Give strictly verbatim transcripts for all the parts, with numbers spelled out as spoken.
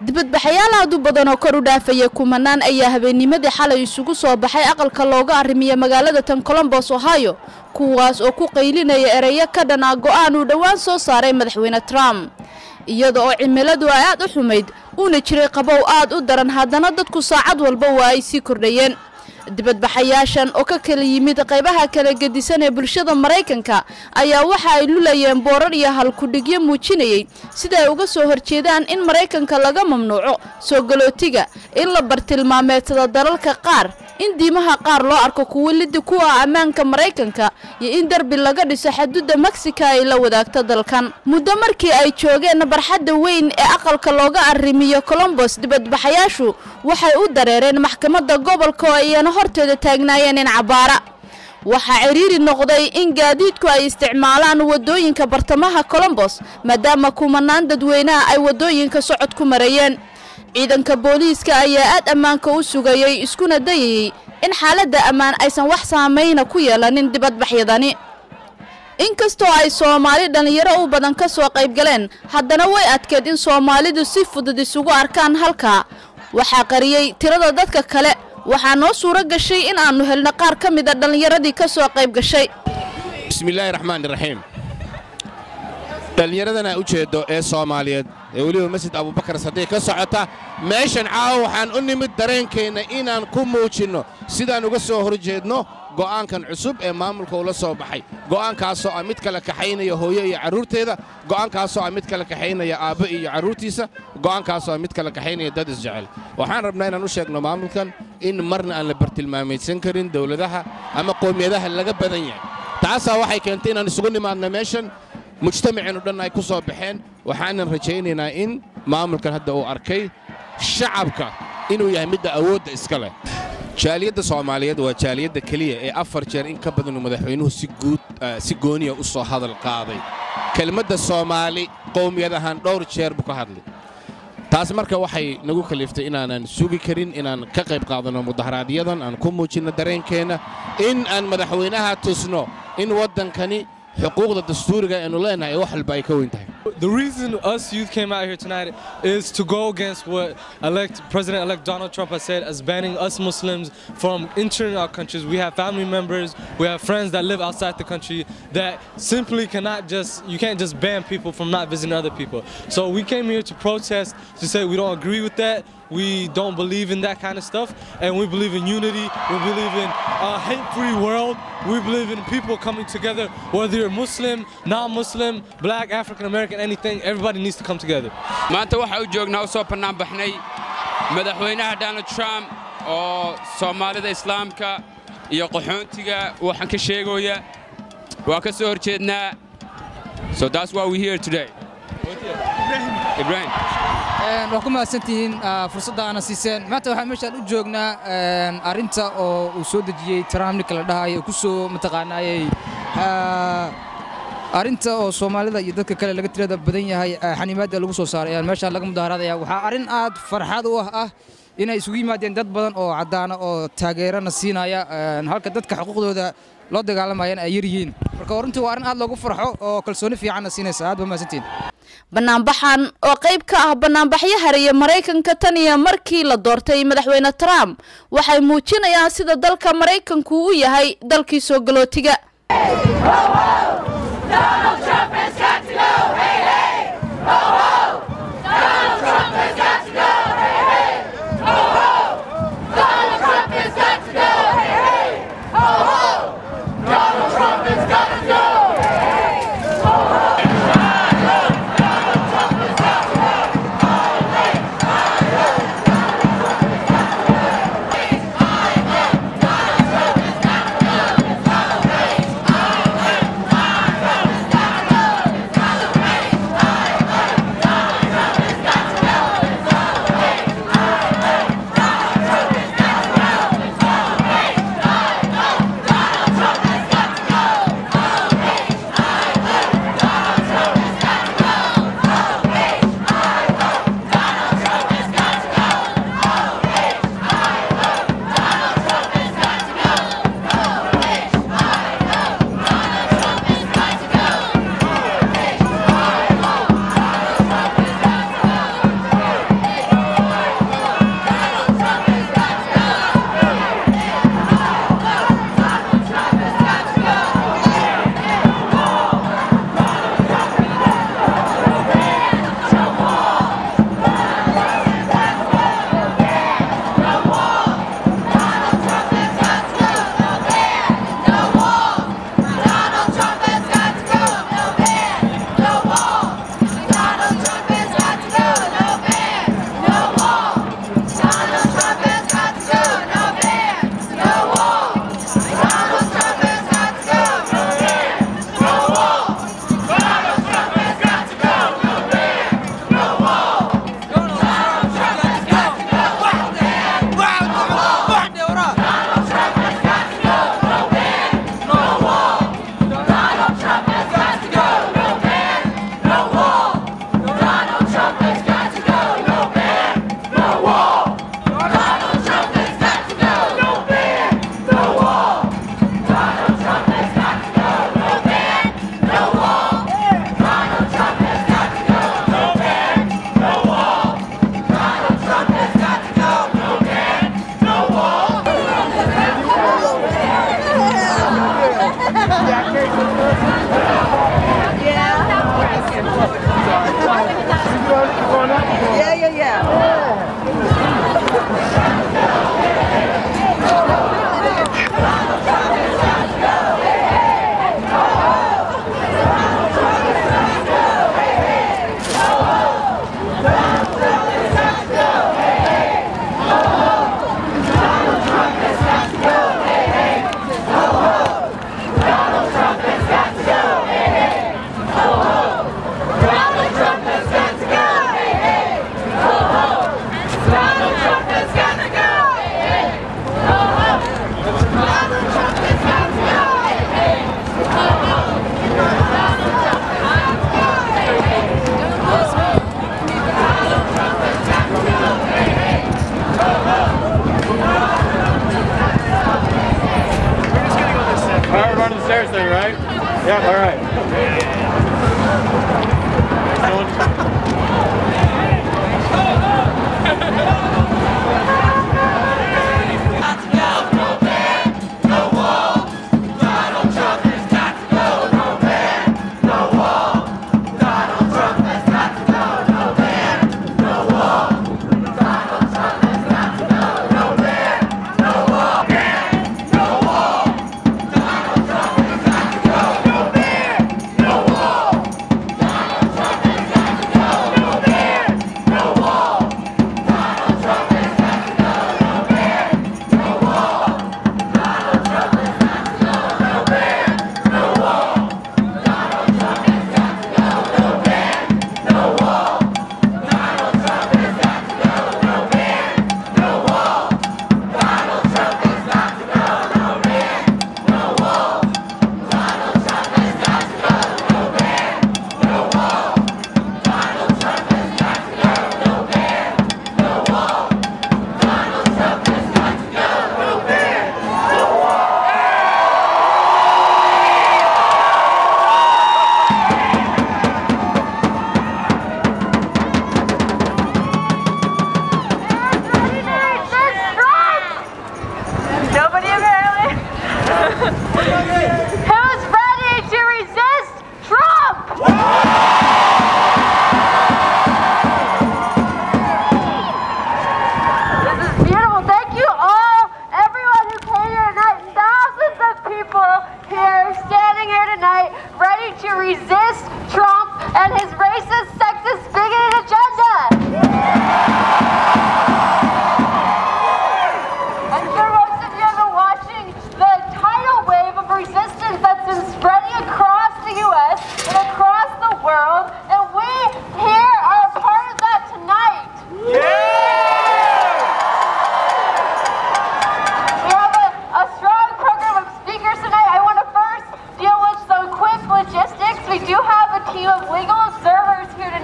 dibadbaxayaal aad u badan oo kor u dhaafaya kumanaan ayaa habeennimadii xalay isugu soo baxay aqalka looga arrimiyo magaalada tan Columbus Ohio kuwaas oo ku qaylinaya ereyo ka dhan ah go'aan uu dhawaan soo saaray madaxweyne Trump iyadoo oo cimiladu ay aad u xumayd una jiray qabow aad u daran haddana dadku saacad walba waa ay sii kordhayeen dibadbaxayaashan oo ka kala yimid qaybaha kala gedisan ee bulshada Mareykanka ayaa waxa ay lulayeen boorar iyo halkudhigyo muujinayay sida ay uga soo horjeedaan in Mareykanka laga mamnuuco soo galootiga in la bartilmaameedsado dalalka qaar in diimaha qaar loo arko kuwa lidi kuwa ammaanka Mareykanka iyo in darbi laga dhiso xuduudda Mexico ay la wadaagto dalkan muddo markii ay joogeen barxadda weyn ee aqalka looga arrimiyo Columbus dibadbaxayaashu waxay u dareereen maxkamadda gobolka oo ay horteeda taagnaayeen in cabaara waxa ciriiri noqday in gaadiidku ay isticmaalaan wadooyinka bartamaha Columbus maadaama kumanaan dadweynaha ay wadooyinka socod ku marayeen ciidanka booliiska ayaa aad ammaanka u sugayay iskuna dayay in xaaladda ammaan aysan wax saameyn ku yeelanin dibadbaxyadani inkastoo ay Soomaali dhalinyaro u badan ka soo qayb galeen haddana way adkeed in Soomaalidu si fudud isugu arkaan halka waxa qariyay tirada dadka kale waxaa noo suura gashay in aanu helno qaar ka mid ah dhalinyaradii ka soo qayb gashay bismillaahir rahmaanir rahiim dhalinyaradana u jeedo ee Soomaaliyeed ee waliba masjid Abu Bakar Sadiq ka socota meeshan caaw waxaan u nimid dareenkeena inaan ku muujino sidaan uga soo horjeedno go'aankan cusub ee maamulka uu la soo baxay go'aankaas oo mid kala kaxaynaya hooyo iyo caruurteeda go'aankaas oo mid kala kaxaynaya aabbo iyo caruurtiisa go'aankaas oo mid kala kaxaynaya dad isjecel waxaan rabnaa inaan u sheegno maamulkan in marna aan la bartilmaameedsan karin dawladaha ama qoomiyadaha laga badan yahay taas waxay keentay inaan isugu nimaadno meeshan mujtamaceenu dhan ay ku soo baxeen waxaan rajaynaynaa in maamulkan hadda uu arkay shacabka inuu yahay mid awoodda iska leh jaaliyadda Soomaaliyeed waa jaaliyadda kaliya ee afar jeer in ka badan madaxweynuhu si guud si gooniya u soo hadal qaaday kelmadda Soomaali qoomiyadahan dhowr jeer buu ka hadlay taas marka waxay nagu kaliftay inaanan sugi karin inaan ka qayb qaadano mudaharaadyadaan aan ku muujino dareenkeena in aan madaxweynaha tusno in wadankani xuquuqda dastuuriga ee uu leenahay wax walba ay ka weyn tahay. The reason us youth came out here tonight is to go against what elect President-elect Donald Trump has said as banning us Muslims from entering our countries. We have family members, we have friends that live outside the country that simply cannot just, you can't just ban people from not visiting other people. So we came here to protest, to say we don't agree with that. We don't believe in that kind of stuff, and we believe in unity. We believe in a hate-free world. We believe in people coming together, whether you're Muslim, non-Muslim, Black, African-American, anything. Everybody needs to come together. maanta waxa u joognaa soo banaan baxnay madaxweynaha Donald Trump oo Soomaalida Islaamka iyo qaxoontiga waxaan ka sheegaya waa ka soo horjeednaa. So that's why we're here today. Ibrahim waxaan ku mahadsantihiin fursadda aan siiseen maanta waxaan meeshaan u joognaa arinta oo uu soo dejiyay Trump ninka la dhahayo ku soo mataqaanaayay arinta oo Soomaalida iyo dadka kale laga tirada badan yahay xanimaadda lagu soo saaray meeshaan laga mudaharaadaya waxa arin aad farxad u ah inay isugu yimaadeen dad badan oo cadaan oo taageerana siinaya halka dadka xuquuqdooda loo dagaalamayaan ay yiriin marka runtii waa arin aad loogu farxo oo kalsooni fiican siinaysa aad ba mahadsantiin banaanbaxan oo qayb ka ah banaanbaxyo hareeyay Mareykanka tan iyo markii la doortay madaxweyne Trump waxay muujinayaan sida dalka Mareykanku uu yahay dalkii soo galootiga Donald Trump has got to go hey hey ho ho Donald Trump has got to go hey hey ho ho Donald Trump has got to go hey hey ho ho Donald Trump has got to go hey hey ho ho Stop!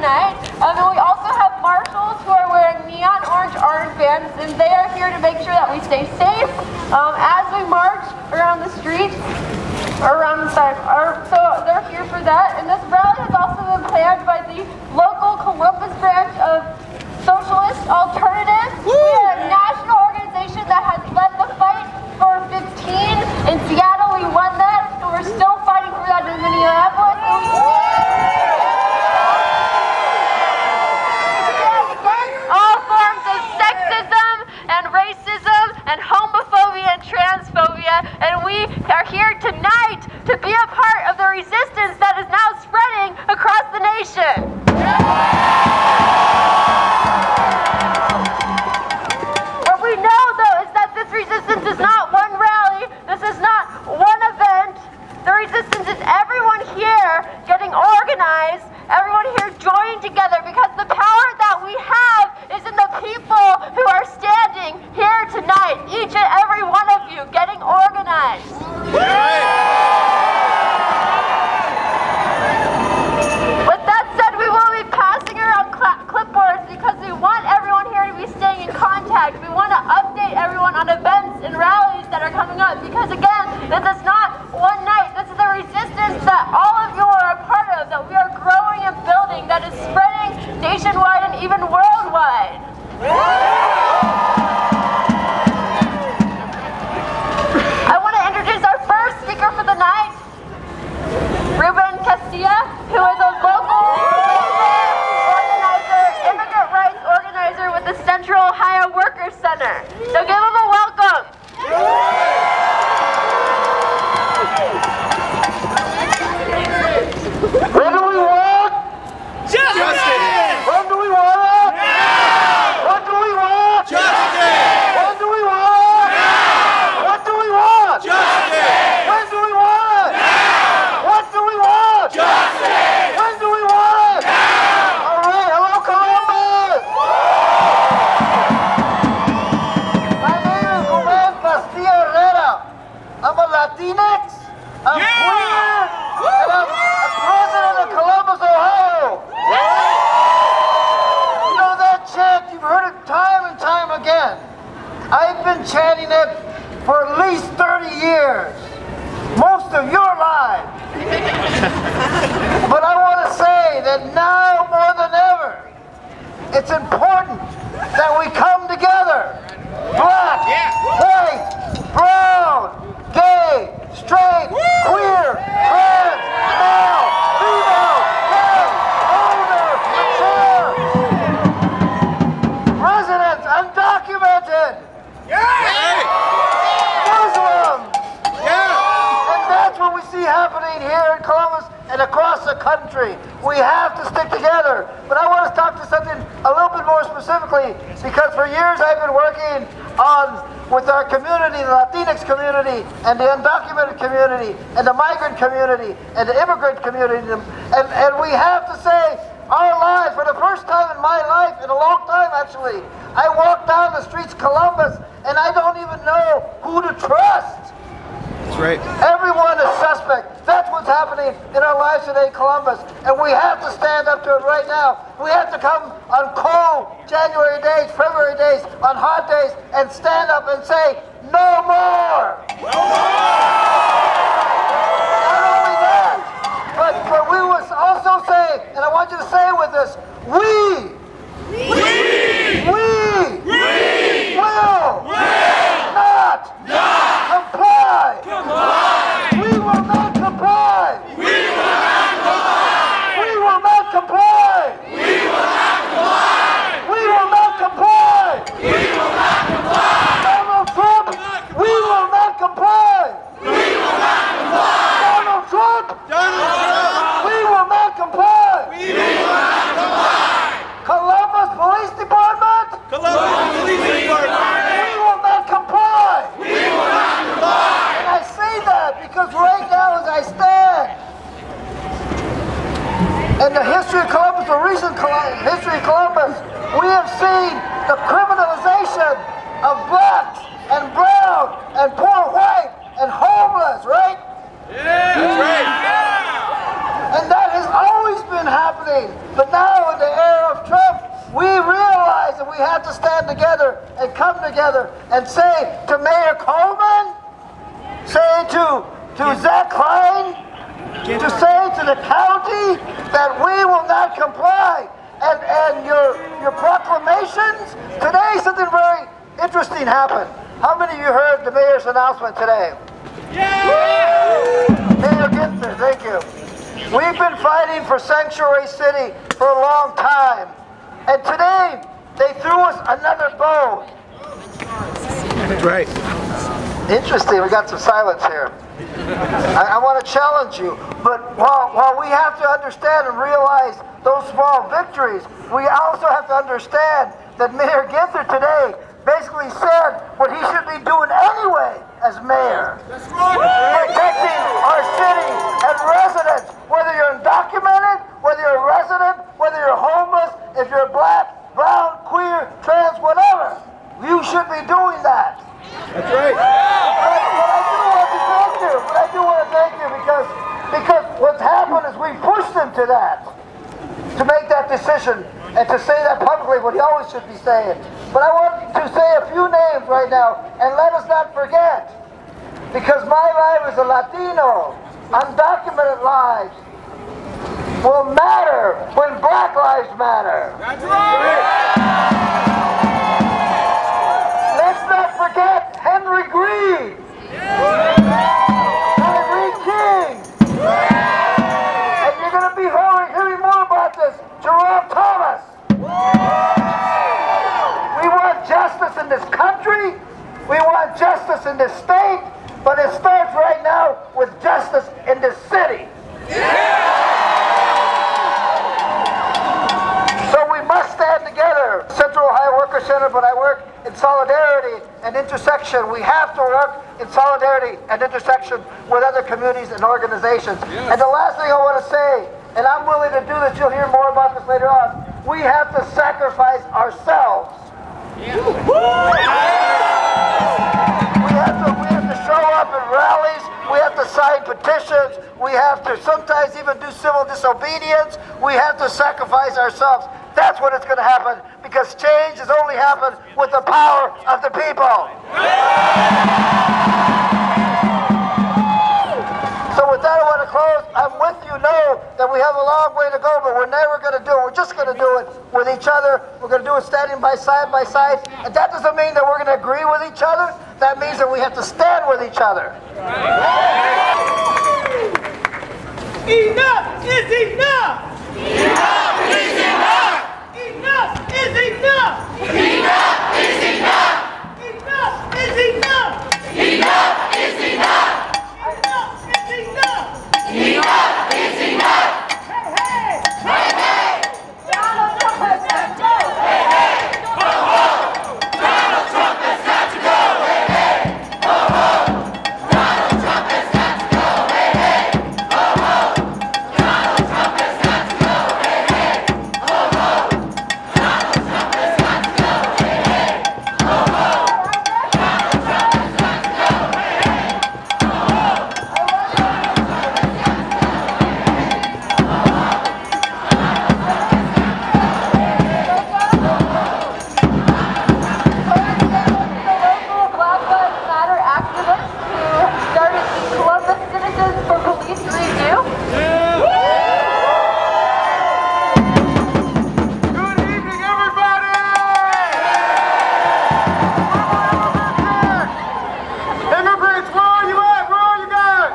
tonight. Um, and we also have marshals who are wearing neon orange armbands, and they are here to make sure that we stay safe um, as we march around the streets. Around the side. So they're here for that. And this rally has also been planned by the local Columbus branch of Socialist Alternatives. We are a national organization that has led the fight for fifteen. In Seattle, we won that, and we're still fighting for that in Minneapolis. And we stand against all forms of sexism and racism and homophobia and transphobia. And we are here tonight to be a part of the resistance that is now spreading across the nation. What we know, though, is that this resistance is not one rally. This is not one event. The resistance is everyone here getting organized, everyone here joining together, because the power that we have is in the people who are standing here tonight, each and every one of you getting organized. With that said, we will be passing around clipboards because we want everyone here to be staying in contact. We want to update everyone on events and rallies that are coming up, because again, this is not one night. This is the resistance that all of you are a part of, that we are growing and building, that is spreading nationwide and even worldwide. I want to introduce our first speaker for the night, Ruben Castilla, who is a local organizer, immigrant rights organizer with the Central Ohio Workers Center. So give him a welcome. What do we want? Justice! What do we want? Now! What do we want? Justice! What do we want? Now! What do we want? Justice! When do we want? Now! What do we want? Justice! When do we want? Now! All right, hello Columbus! My name is Ruben Castilla Herrera. I'm a Latinx. I'm yeah! queer. And I'm a president of Columbus, Ohio. You know that chant? You've heard it time and time again. I've been chanting it for at least thirty years. Most of your lives. But I want to say that now more than ever, it's important that we come together. Black, white, brown, gay, straight, queer, trans, male, female, young, older, mature, residents, undocumented, Muslims, and that's what we see happening here in Columbus and across the country. We have to stick together. But I want to talk to something a little bit more specifically, because for years I've been working on with our community, the Latinx community, and the undocumented community, and the migrant community, and the immigrant community. And, and we have to say, our lives, for the first time in my life, in a long time actually, I walk down the streets of Columbus, and I don't even know who to trust. That's right. Everyone is suspect. That's what's happening in our lives today in Columbus. And we have to stand up to it right now. We have to come on cold January days, February days, on hot days, and stand up and say, no more! No more! Not only that, but, but we must also say, and I want you to say with us, we, we, we, we will, will not, not comply. comply. We will not comply. We will not comply. We will not comply. We will not comply. We will not comply. We will not comply. Donald Trump, we will not comply. We will not comply. Donald Trump, Donald Trump, we will not comply. We will not comply. Columbus Police Department, Columbus Police Department, we will not comply. We will not comply. And I say that because right now as I stand, in the history of Columbus, the recent Col- history of Columbus, we have seen the criminalization of blacks and brown and poor white and homeless, right? Yeah, that's right. And that has always been happening. But now in the we have to stand together and come together and say to Mayor Coleman, say to, to Zach Klein, to say to the county that we will not comply. And, and your, your proclamations, today something very interesting happened. How many of you heard the mayor's announcement today? Yeah! Mayor Ginther, thank you. We've been fighting for Sanctuary City for a long time. And today, they threw us another bone. That's right. Interesting, we got some silence here. I, I want to challenge you, but while, while we have to understand and realize those small victories, we also have to understand that Mayor Ginther today basically said what he should be doing anyway as mayor. That's right. Protecting our city and residents, whether you're undocumented, whether you're a resident, whether you're homeless, if you're black, brown, queer, trans, whatever, you should be doing that. That's right. But, but I do want to thank you. But I do want to thank you because because what's happened is we pushed him to that, to make that decision and to say that publicly, what he always should be saying. But I want to say a few names right now, and let us not forget, because my life as a Latino, undocumented lives will matter when Black lives matter. That's right. Let's not forget Henry Greene. Henry King. And you're going to be hearing, hearing more about this. Jerome Thomas. We want justice in this country. We want justice in this state. But it starts right now with justice in this city. So we must stand together. Central Ohio Worker Center, but I work in solidarity and intersection. We have to work in solidarity and intersection with other communities and organizations. Yes. And the last thing I want to say, and I'm willing to do this, you'll hear more about this later on, we have to sacrifice ourselves. Yeah. We have to, we have to show up in rallies, we have to sign petitions, we have to sometimes even do civil disobedience, we have to sacrifice ourselves. That's when it's going to happen, because change has only happened with the power of the people. So with that, I want to close. I'm with you. Know that we have a long way to go, but we're never going to do it. We're just going to do it with each other. We're going to do it standing by side by side. And that doesn't mean that we're going to agree with each other. That means that we have to stand with each other. Enough is enough! Enough is enough! Enough is enough! Enough is enough! Enough is enough! Enough is enough! Enough is enough! Enough is enough! Hey, hey! Hey, hey! Donald Trump has got to go! Hey, hey! Ho, ho! Donald Trump has got to go! Hey, hey! Ho, ho! Donald Trump has got to go! Hey, hey! Ho, ho! Donald Trump has got to go! Hey, hey! Ho, ho! Donald Trump has got to go! Hey, hey! Ho, ho! Donald Trump has got to go! Hey, hey! Ho, ho! Black Lives Matter activists who started the Columbus Citizens for Police Review. Good evening, everybody! Immigrants, where are you at? Where are you guys?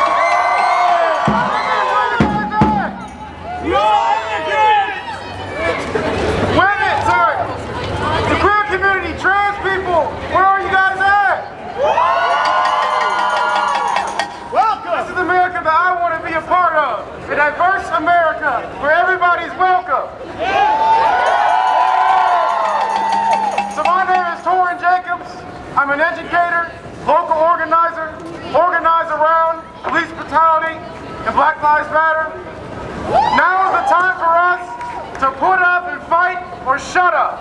Women, sorry. The queer community, trans people, where are you guys at? Welcome. This is the America that I want to be a part of. A diverse America where everybody's welcome. So my name is Torrin Jacobs. I'm an educator, local organizer, organize around police brutality and Black Lives Matter. Now is the time for us to put up and fight or shut up.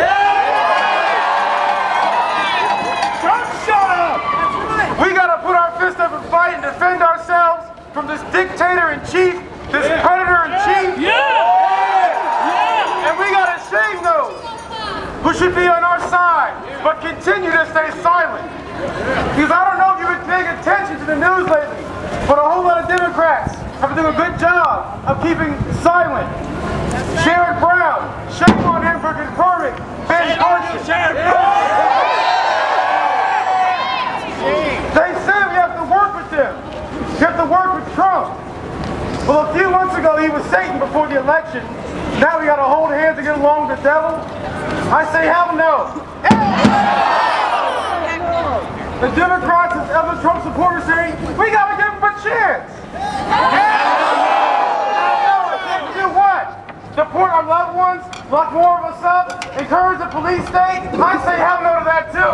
Don't shut up! We gotta put our fist up and fight and defend ourselves from this dictator-in-chief, this predator-in-chief. Yeah! And we gotta shame those who should be on our side, but continue to stay silent. Because I don't know if you've been paying attention to the news lately, but a whole lot of Democrats have been doing a good job of keeping silent. Sherrod Brown, shame on him for confirming Ben Carson. They say we have to work with them. We have to work with Trump. Well, a few months ago he was Satan before the election. Now we got to hold hands and get along with the devil. I say hell no. The Democrats and other Trump supporters say we got to give him a chance. Do what? Support our loved ones, lock more of us up, encourage the police state? I say hell no to that too.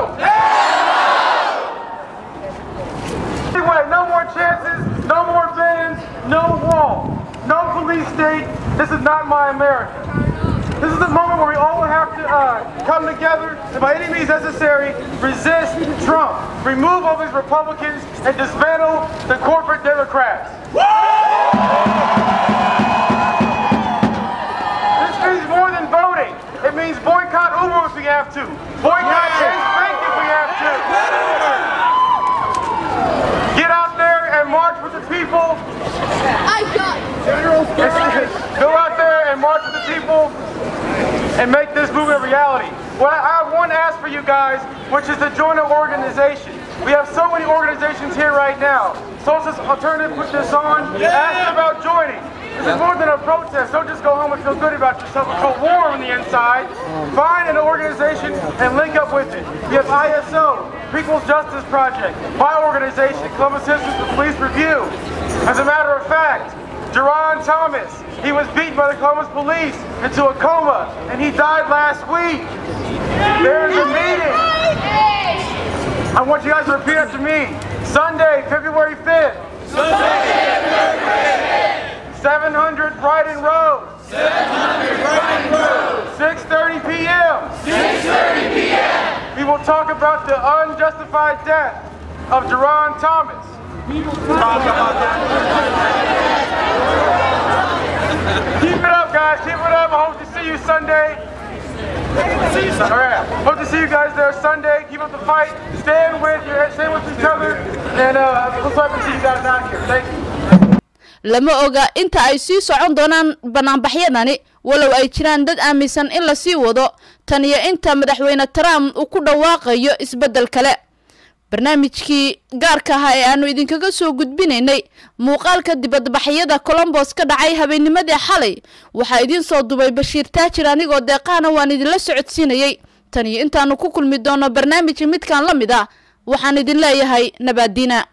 Anyway, no more chances, no more bans, no wall, no police state. This is not my America. This is the moment where we all have to uh, come together and by any means necessary resist Trump, remove all these Republicans, and dismantle the corporate Democrats. This means more than voting. It means boycott Uber if we have to. Boycott Chase Bank if we have to. Get out there and march with the people. I got Go out there and march with the people and make this movement a reality. Well, I have one ask for you guys, which is to join an organization. We have so many organizations here right now. Socialist Alternative put this on. Ask them about joining. This is more than a protest. Don't just go home and feel good about yourself. Feel warm on the inside. Find an organization and link up with it. We have I S O, People's Justice Project, my organization, Columbus Citizens for Police Review. As a matter of fact, Jerron Thomas, he was beaten by the Columbus police into a coma, and he died last week. There's a meeting. I want you guys to repeat after me. Sunday, February fifth. Sunday, February fifth. seven hundred Brighton Road. seven hundred Brighton Road. six thirty p m six thirty p m We will talk about the unjustified death of Jerron Thomas. We will talk about that. Keep it up, guys. Keep it up. I hope to see you Sunday. See you Sunday. All right. Hope to see you guys there Sunday. Keep up the fight. Stand with you. Stand with each other. And uh, looks like we see you guys out here. Thank you. lama oga inta ay sii socon doonaan banaanbaxyadani walow ay jiraan dad aaminsan in la sii wado tan iyo inta madaxweyne Trump uu ku dhawaaqayo isbedel kale. barnaamijkii gaarka ah ee aanu idinkaga soo gudbinaynay muuqaalka dibadbaxyada Columbus ka dhacay habeennimadii xalay waxa idin soo dubay Bashiir Taajir anigoo deeqaana waan idin la socodsiinayay tan iyo intaanu ku kulmi doono barnaamij midkan la mid ah waxaan idin leeyahay nabadina.